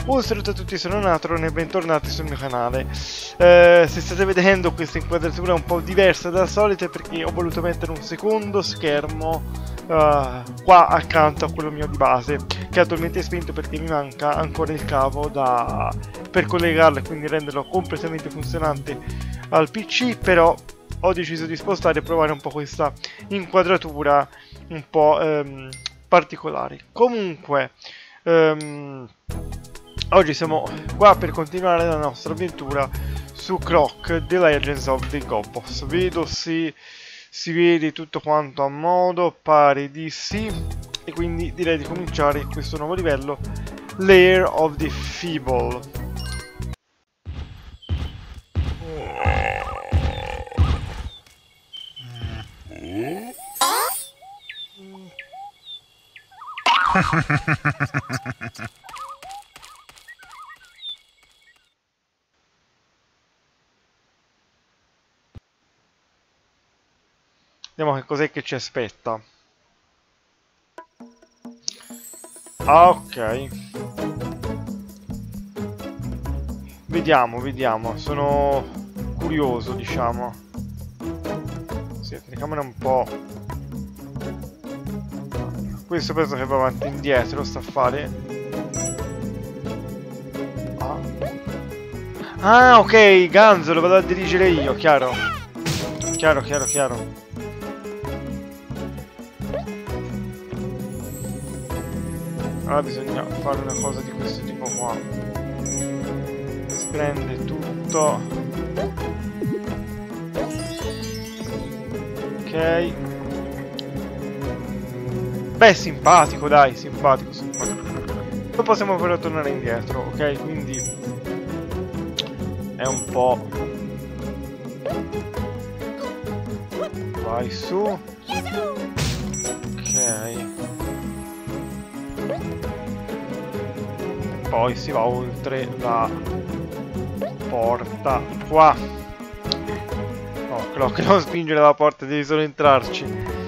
Un saluto a tutti, sono Natron e bentornati sul mio canale. Se state vedendo questa inquadratura un po' diversa dalla solita è perché ho voluto mettere un secondo schermo qua accanto a quello mio di base, che attualmente è spento perché mi manca ancora il cavo per collegarlo e quindi renderlo completamente funzionante al PC, però ho deciso di spostare e provare un po' questa inquadratura un po' particolare. Comunque oggi siamo qua per continuare la nostra avventura su Croc The Legends of the Gobbos. Vedo se si vede tutto quanto a modo, pare di sì, e quindi direi di cominciare questo nuovo livello, Lair of the Feeble. Vediamo che cos'è che ci aspetta. Ah, ok. Vediamo. Sono curioso, diciamo. Sì, la telecamera un po'... Questo penso che va avanti e indietro, sta a fare. Ah, ok, Ganzo, lo vado a dirigere io, chiaro. Chiaro. Allora bisogna fare una cosa di questo tipo qua. Si prende tutto. Ok. Beh, simpatico, dai, simpatico. Poi possiamo però tornare indietro, ok? Quindi è un po'... Vai su. Ok. Poi si va oltre la porta qua. No, Croc, non spingere la porta, devi solo entrarci.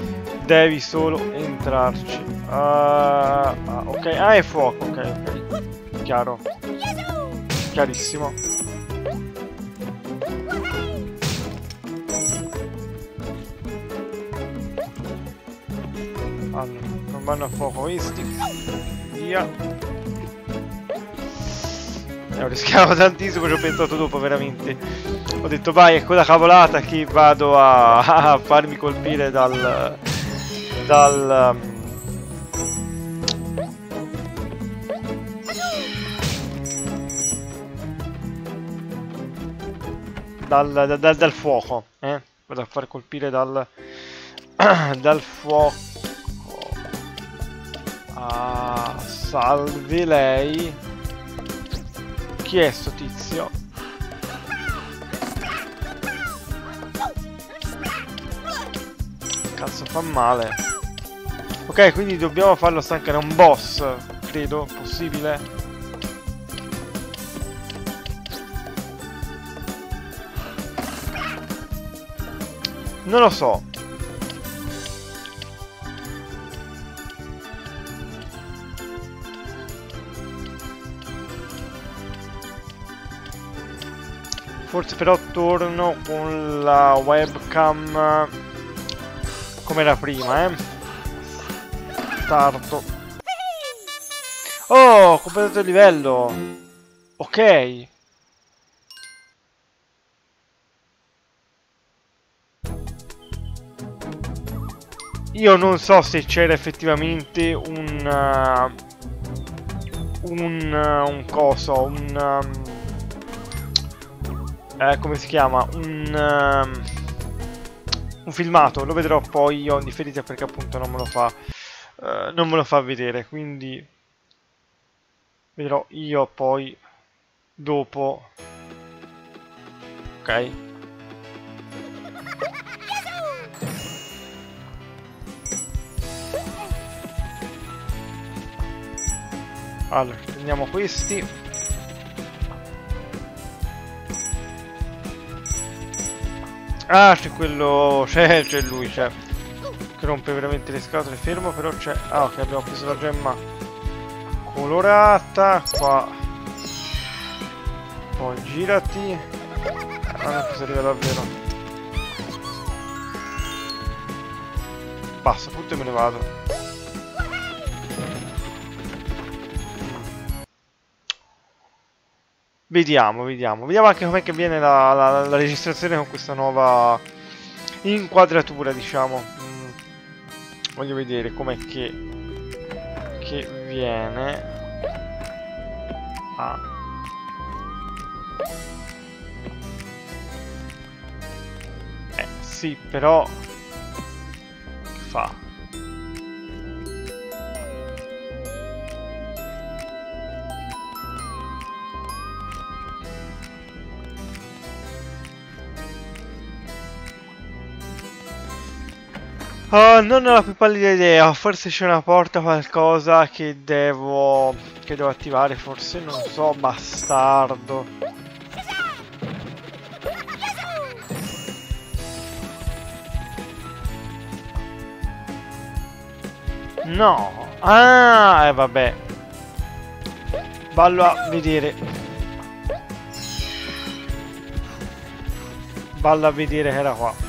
Ok, è fuoco, ok. Chiaro. Chiarissimo. Allora, non vanno a fuoco questi. Via. Ho rischiato tantissimo, ci ho pensato dopo veramente. Ho detto vai, è quella cavolata che vado a farmi colpire dal fuoco, vado a far colpire dal fuoco. Ah, salve lei. Chi è sto tizio? Cazzo, fa male. Ok, quindi dobbiamo farlo stancare. È un boss, credo, possibile. Non lo so. Forse però torno con la webcam come era prima, Starto. Oh, ho completato il livello. Ok. Io non so se c'era effettivamente un coso, come si chiama? Un filmato, lo vedrò poi io in differita perché appunto non me lo fa vedere, quindi vedrò io poi dopo. Ok. Allora, prendiamo questi. Ah, c'è quello... c'è lui, c'è. Che rompe veramente le scatole. Fermo, però c'è... Ah, ok, abbiamo preso la gemma colorata. Qua Poi girati. Non è che si arriva davvero. Basta, tutto e me ne vado. Vediamo anche com'è che viene la registrazione con questa nuova inquadratura, diciamo. Voglio vedere com'è che viene. Sì, però che fa? Non ho la più pallida idea, forse c'è una porta, qualcosa che devo attivare, forse, non so, bastardo. No! Ah, vabbè. Vallo a vedere. Vallo a vedere che era qua.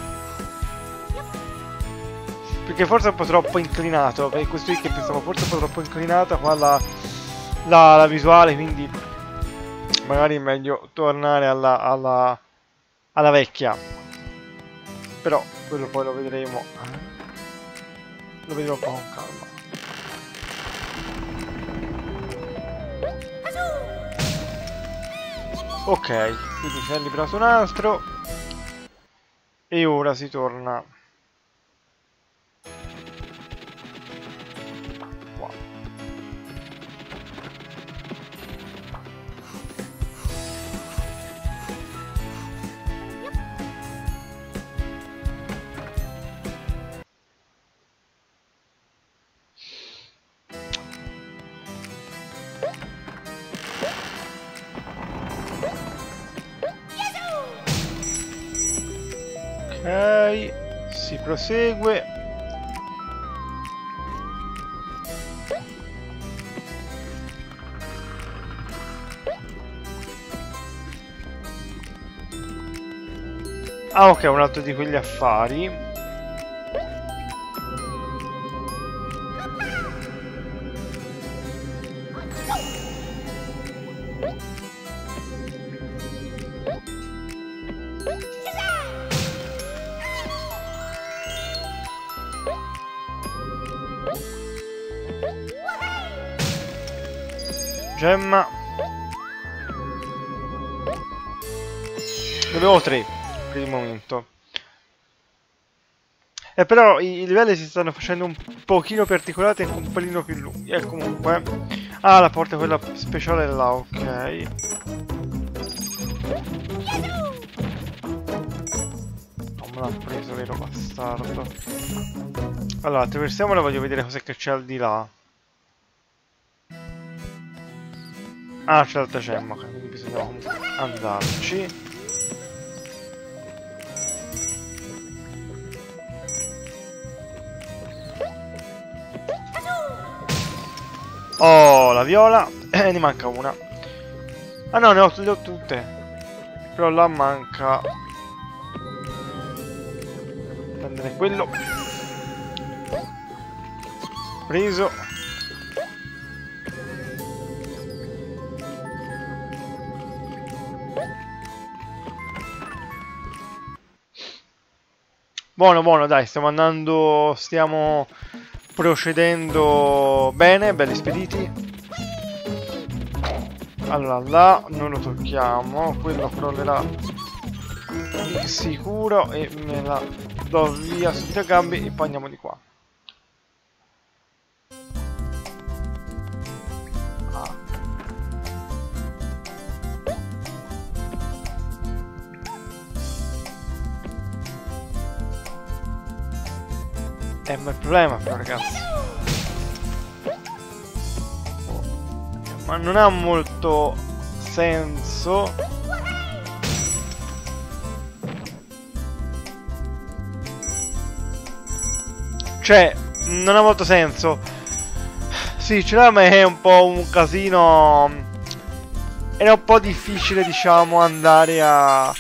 Perché forse è un po' troppo inclinato, per questo che pensavo forse un po' troppo inclinata qua la visuale, quindi magari è meglio tornare alla vecchia. Però quello poi lo vedremo. Lo vedremo un po' con calma. Ok, quindi si è liberato un altro. E ora si torna. Ok, si prosegue. Ah, ok, un altro di quegli affari. Gemma. Ne avevo 3 per il momento. E però i livelli si stanno facendo un pochino più articolati e un pelino più lunghi. E comunque. Ah, la porta quella speciale là, ok. Non me l'ha preso, vero bastardo. Allora, attraversiamola e voglio vedere cos'è che c'è al di là. Ah, c'è l'altra gemma, quindi bisogna comunque andarci. Oh, la viola. Ne manca una. Ah no, le ho tutte. Però là manca. Prendere quello. Preso. Buono, buono, dai, stiamo procedendo bene, belli spediti. Allora, là non lo tocchiamo, quello crollerà di sicuro e me la do via sui due gambi e poi andiamo di qua. Ma il problema però, ragazzi, ma non ha molto senso. Cioè, non ha molto senso. Sì, ce l'ha, ma è un po' un casino era un po' difficile, diciamo, andare a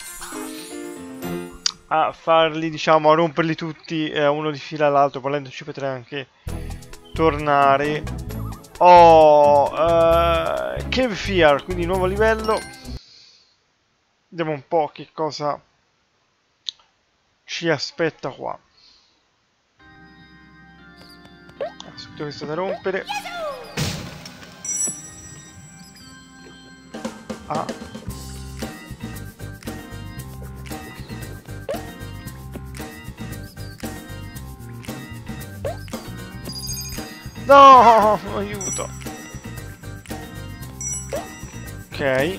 farli, diciamo, a romperli tutti uno di fila all'altro. Volendo ci potrei anche tornare. Cave Fear, quindi nuovo livello. Vediamo un po' che cosa ci aspetta qua. Subito questo da rompere. No, aiuto. Ok.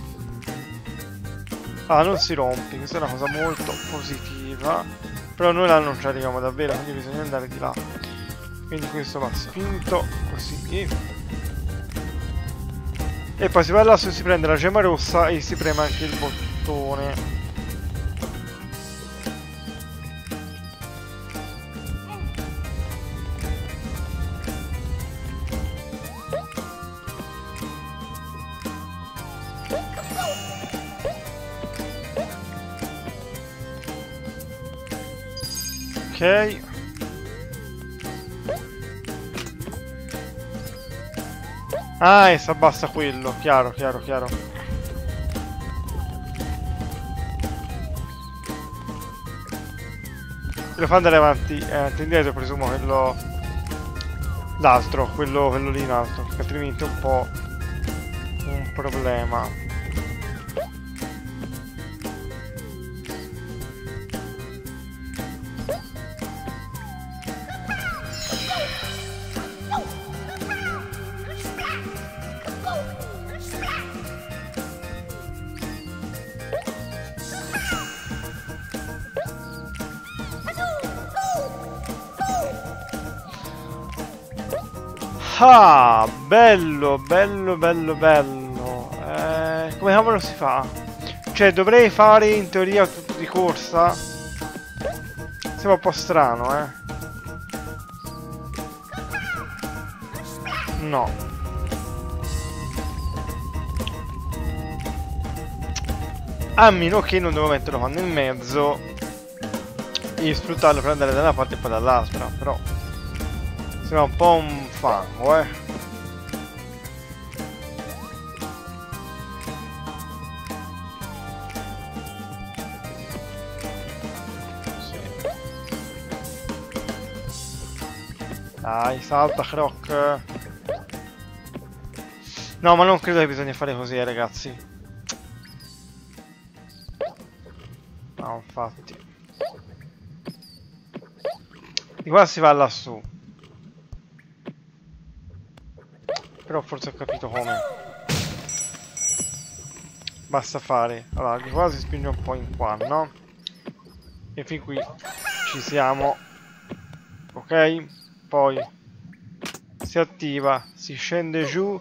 Non si rompe, questa è una cosa molto positiva. Però noi là non ci arriviamo davvero, quindi bisogna andare di là. Quindi questo va spinto così. E poi si va lassù, si prende la gemma rossa e si preme anche il bottone. Ok. E si abbassa quello, chiaro. Lo fa andare avanti e indietro, presumo quello... L'altro, quello lì in alto, altrimenti è un po' un problema. Bello. Come cavolo si fa? Cioè, dovrei fare in teoria tutto di corsa? Sembra un po' strano, No. A meno che non devo metterlo qua nel mezzo e sfruttarlo per andare da una parte e poi dall'altra, però... Sembra un po' un fango, Sì. Dai, salta, Croc. No, ma non credo che bisogna fare così, ragazzi. No, infatti. Di qua si va lassù. Però forse ho capito come. Basta fare. Allora, di qua si spinge un po' in qua, no? E fin qui ci siamo. Ok? Poi si attiva, si scende giù.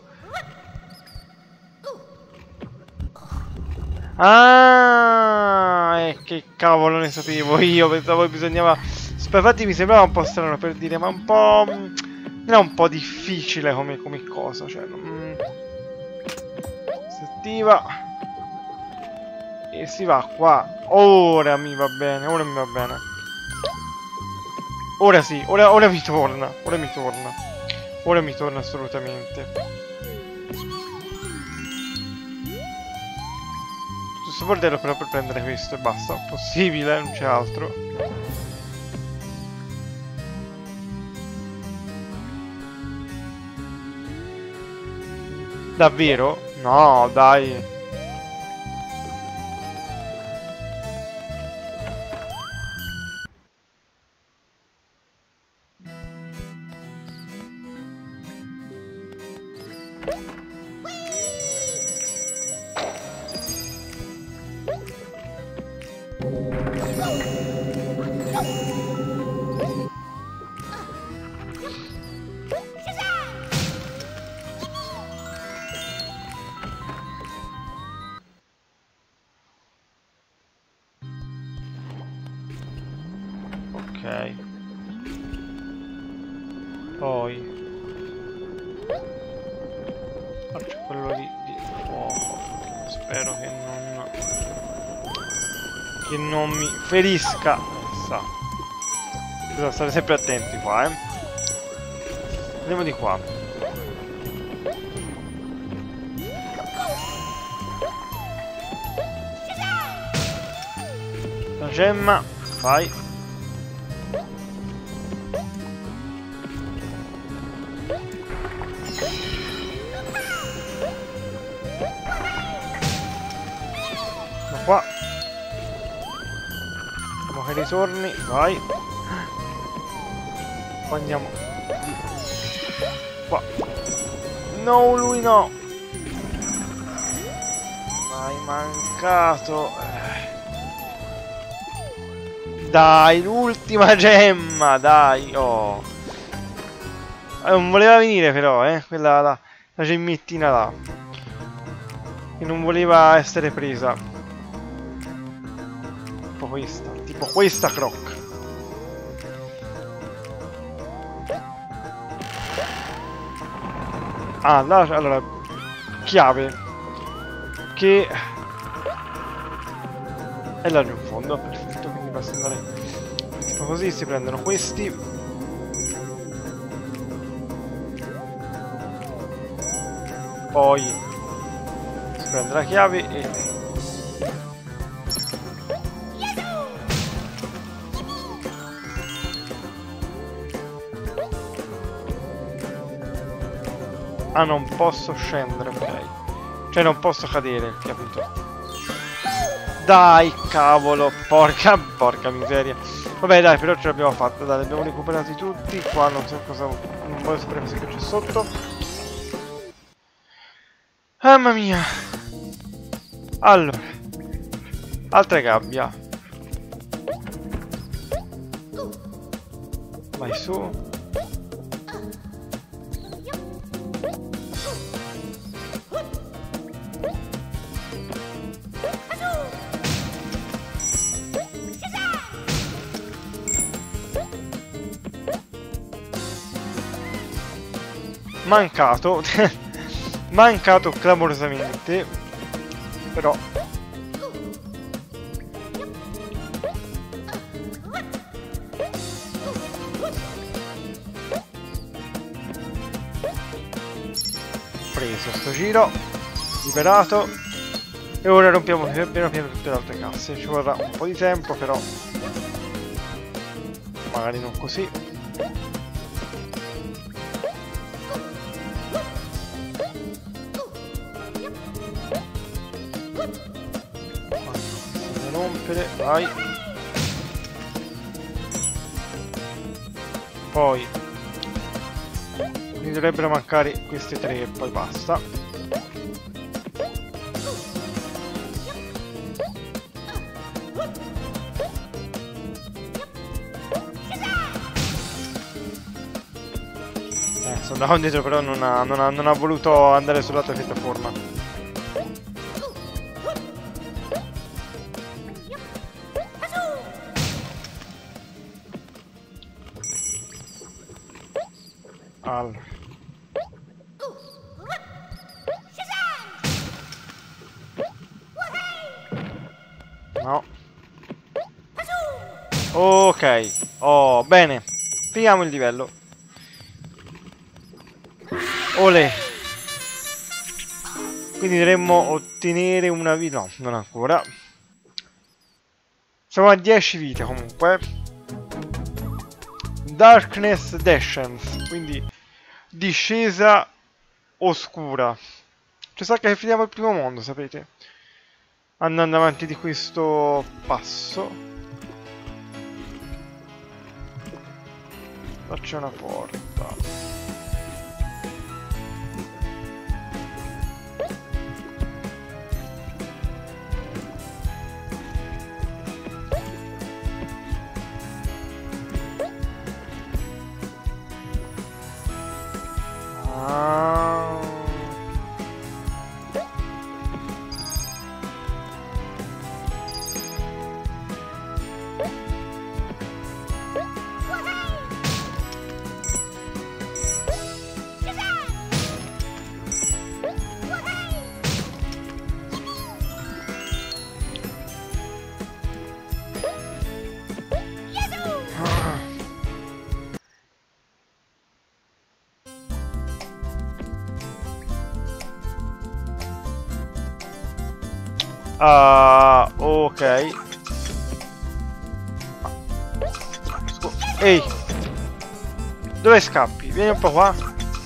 Che cavolo ne sapevo io. Pensavo che bisognava... Infatti mi sembrava un po' strano per dire, ma un po'... Era un po' difficile come cosa, cioè... Si attiva... E si va qua. Ora mi va bene. Ora sì, ora mi torna. Ora mi torna assolutamente. Tutto questo bordello però per prendere questo e basta. Possibile, non c'è altro. Davvero? No, dai. Ok. Poi faccio quello di fuoco. Spero che non mi ferisca. Bisogna stare sempre attenti qua, Andiamo di qua. La gemma, vai. Da qua. Vediamo che ritorni, vai. Poi andiamo qua. No, lui no. Mai mancato. Dai, l'ultima gemma, dai. Oh. Non voleva venire però, quella la gemmettina là. Che non voleva essere presa. Tipo questa Croc. Ah, là, allora, chiave che è laggiù in fondo, perfetto, quindi basta andare tipo così, si prendono questi. Poi si prende la chiave e ah, non posso scendere, ok. Cioè non posso cadere, capito? Dai, cavolo, porca miseria. Vabbè, dai, però ce l'abbiamo fatta, dai, li abbiamo recuperati tutti. Qua non so cosa, non voglio sapere cosa c'è sotto. Mamma mia. Allora, altra gabbia. Vai su. Mancato. Mancato clamorosamente. Però preso sto giro, liberato, e ora rompiamo piano piano tutte le altre casse. Ci vorrà un po' di tempo, però magari non così. Rompere, vai. Poi mi dovrebbero mancare queste tre e poi basta. Sono andato indietro, però non ha voluto andare sull'altra piattaforma. No. Ok. Oh, bene. Finiamo il livello. Olè. Quindi dovremmo ottenere una vita. No, non ancora. Siamo a 10 vite comunque. Darkness Descent. Quindi discesa oscura. Cioè sa che finiamo il primo mondo, sapete? Andando avanti di questo passo. Là c'è una porta. Ok. Ehi, dove scappi? Vieni un po' qua.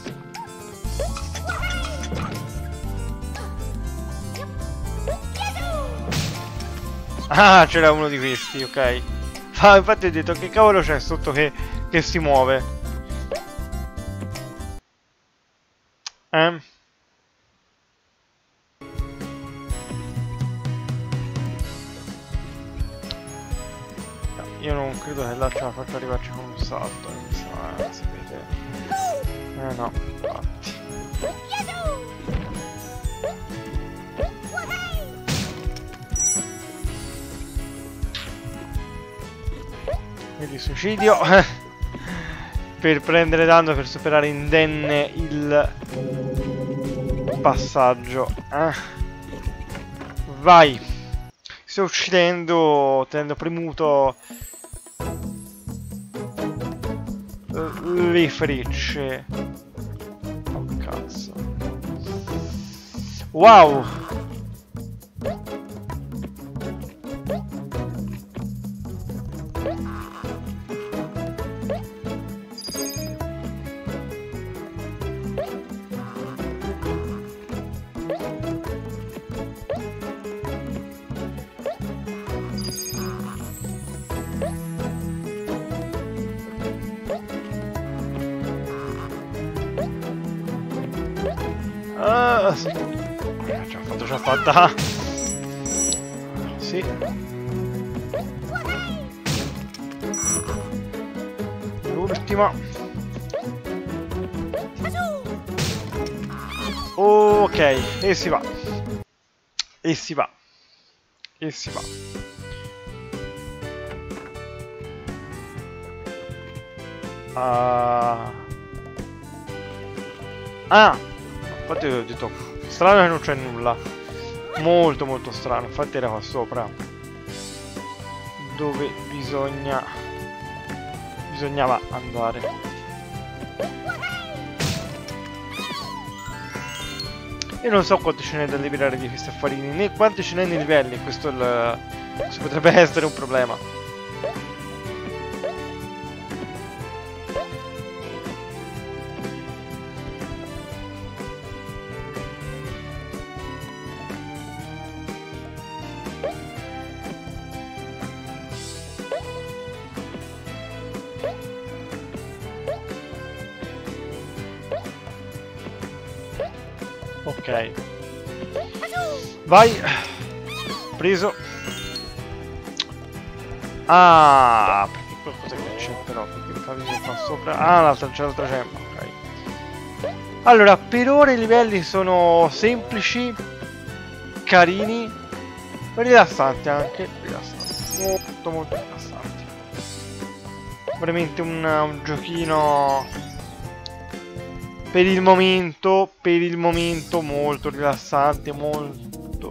Ah, c'era uno di questi, ok. Infatti ho detto che cavolo c'è sotto che si muove. Io non credo che là ce la faccia arrivarci con un salto. Sapete. No, infatti. Quindi suicidio. Per prendere danno, per superare indenne il passaggio. Vai. Sto uccidendo, tenendo premuto le frecce. Oh cazzo. Wow. Sì. Ce l'ho fatta. Sì. L'ultima. Ok, e si va. E si va. E si va. Infatti ho detto strano che non c'è nulla. Molto molto strano. Infatti era qua sopra dove bisognava andare. Io non so quanto ce n'è da liberare di questi affarini, né quanti ce n'è nei livelli. Questo potrebbe essere un problema. Ok. Vai. Preso. Perché qualcosa che c'è però? Perché mi fa vedere qua sopra. C'è l'altra gemma, ok. Allora, per ora i livelli sono semplici, carini, rilassanti anche. Rilassanti. Molto molto rilassanti. Veramente un giochino... Per il momento molto rilassante, molto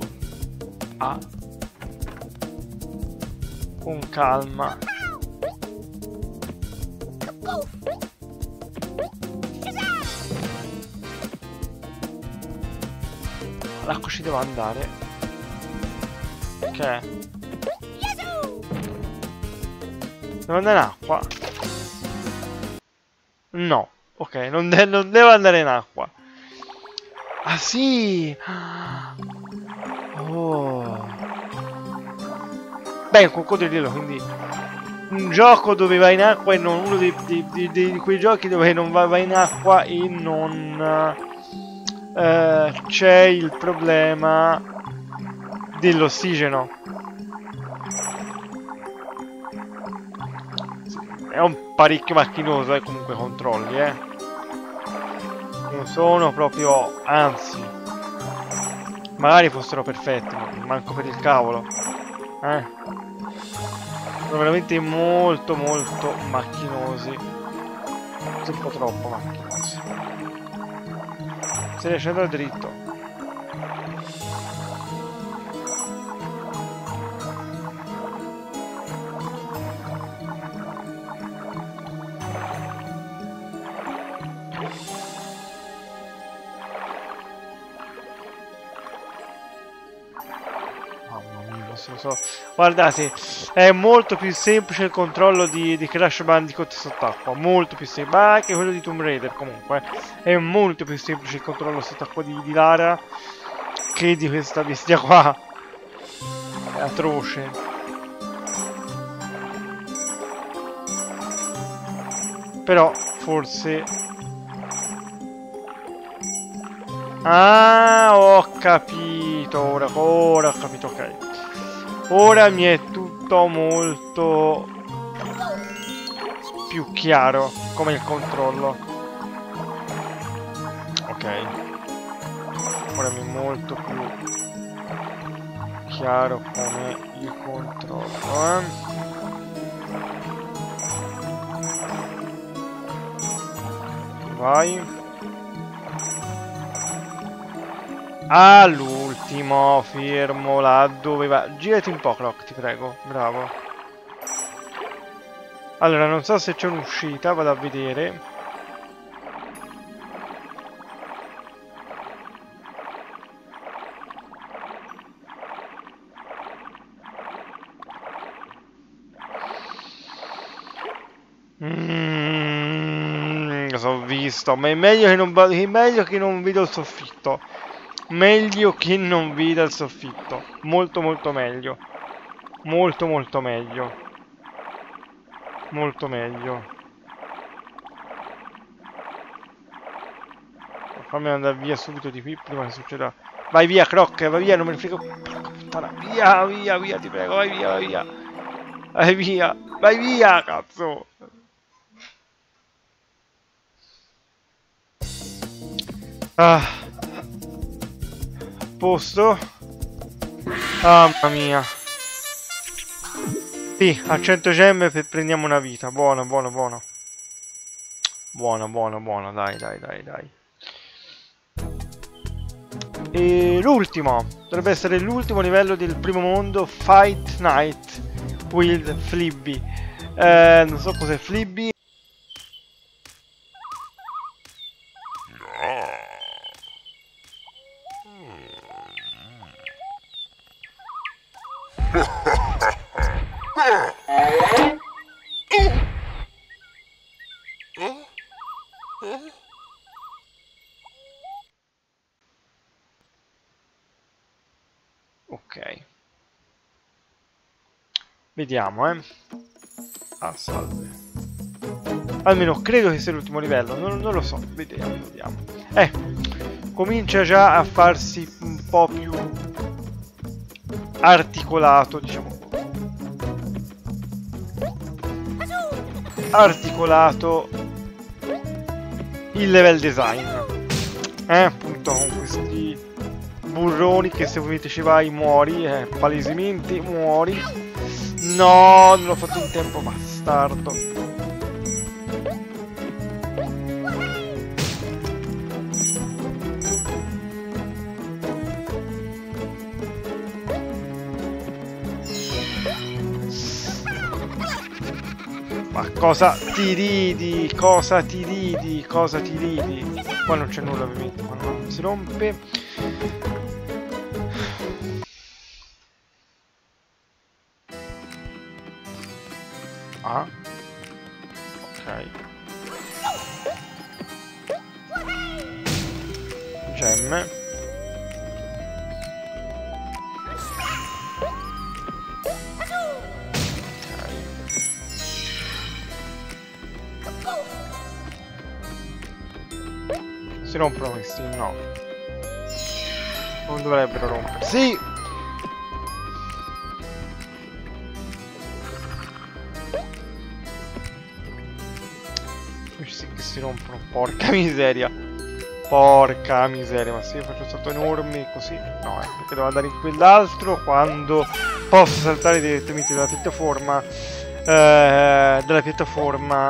con calma. L'acqua ci devo andare. Ok. Devo andare in acqua? No. Ok, non devo andare in acqua. Ah sì! Oh. Beh, un coccodrillo, quindi... Un gioco dove vai in acqua e non... Uno di quei giochi dove non vai in acqua e non... c'è il problema dell'ossigeno. È un parecchio macchinoso, comunque controlli, Non sono proprio... Anzi. Magari fossero perfetti, ma manco per il cavolo. Sono veramente molto molto macchinosi. Un po' troppo macchinosi. Se riesce ad andare dritto. lo so. Guardate, è molto più semplice il controllo di Crash Bandicoot sott'acqua, molto più semplice, ma anche quello di Tomb Raider comunque. È molto più semplice il controllo sott'acqua di Lara che di questa bestia qua. È atroce. Però forse... Ah, ho capito, ora ho capito, ok. Ora mi è tutto molto più chiaro come il controllo. Ok. Ora mi è molto più chiaro come il controllo, Vai. All'ultimo, fermo là dove va. Girati un po', Croc, ti prego. Bravo. Allora, non so se c'è un'uscita, vado a vedere. L'ho visto, ma è meglio che non vedo il soffitto. Meglio che non veda il soffitto. Molto molto meglio. Molto molto meglio. Molto meglio. Fammi andare via subito di qui prima che succeda. Vai via, Croc, vai via, non me ne frego. Porca puttana. Via, via, via, ti prego, vai via, vai via. Vai via, vai via, cazzo. Ah. Posto. Mamma mia. Sì, a 100 gemme prendiamo una vita. Buono, buono, buono. Buono, buono, buono. Dai, dai, dai, dai. E l'ultimo. Dovrebbe essere l'ultimo livello del primo mondo. Fight Night with Flibby. Non so cos'è Flibby. Ok. Vediamo, Ah, salve. Almeno credo che sia l'ultimo livello, non lo so. Vediamo, vediamo. Comincia già a farsi un po' più articolato, diciamo. Articolato il level design. Appunto con questi burroni che se ovviamente ci vai muori, palesemente muori. No, non l'ho fatto in tempo, bastardo. Ma cosa ti ridi? Cosa ti ridi? Cosa ti ridi? Qua non c'è nulla ovviamente, ma non si rompe. Ah. Ok. Gemme. Si rompono questi? No. Non dovrebbero rompere. Sì! Sì che si rompono. Porca miseria. Porca miseria. Ma se io faccio un salto enorme così... No, perché devo andare in quell'altro quando posso saltare direttamente dalla piattaforma. Dalla piattaforma...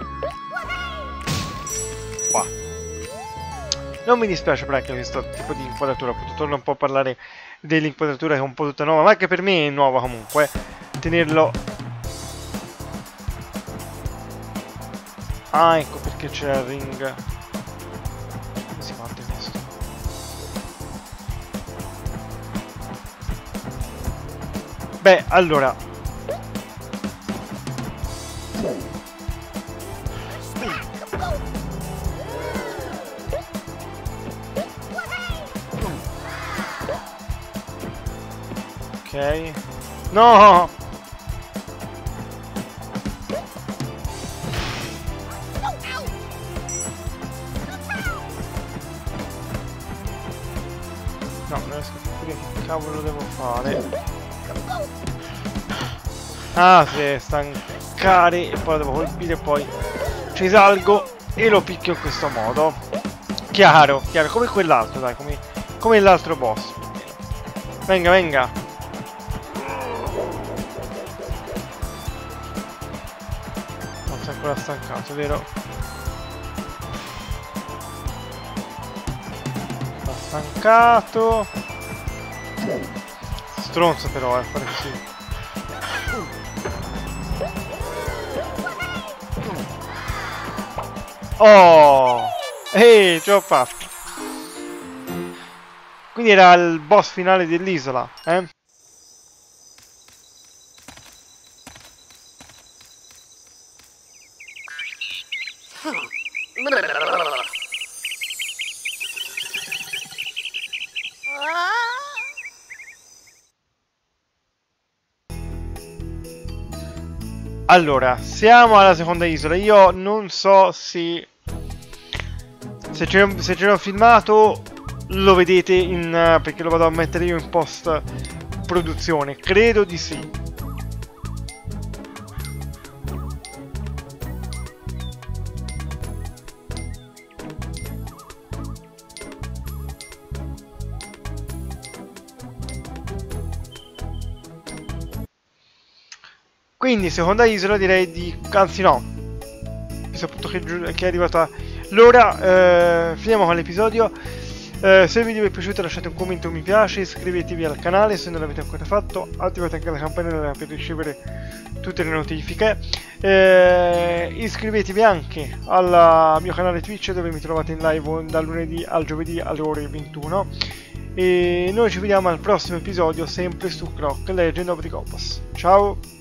Qua. Non mi dispiace per anche questo tipo di inquadratura, appunto torno un po' a parlare dell'inquadratura che è un po' tutta nuova, ma anche per me è nuova comunque, tenerlo... Ah, ecco perché c'è il ring. Come si parte questo? Beh, allora. Ok. No! No, non riesco a capire che cavolo devo fare. Ah, sì, stancare e poi lo devo colpire e poi ci salgo e lo picchio in questo modo. Chiaro, chiaro, come quell'altro, dai, come l'altro boss. Venga, venga. Non sei ancora stancato, vero? Sta stancato. Stronzo però, fare così. Oh! Ehi, ce l'ho fatto! Quindi era il boss finale dell'isola, eh? Allora, siamo alla seconda isola. Io non so se c'è un filmato lo vedete in perché lo vado a mettere io in post produzione. Credo di sì. Quindi seconda isola direi di... anzi no, visto appunto che è arrivata l'ora, finiamo con l'episodio. Se il video vi è piaciuto lasciate un commento, un mi piace, iscrivetevi al canale se non l'avete ancora fatto, attivate anche la campanella per ricevere tutte le notifiche, iscrivetevi anche al mio canale Twitch dove mi trovate in live dal lunedì al giovedì alle ore 21 e noi ci vediamo al prossimo episodio sempre su Croc Legend of the Compass. Ciao!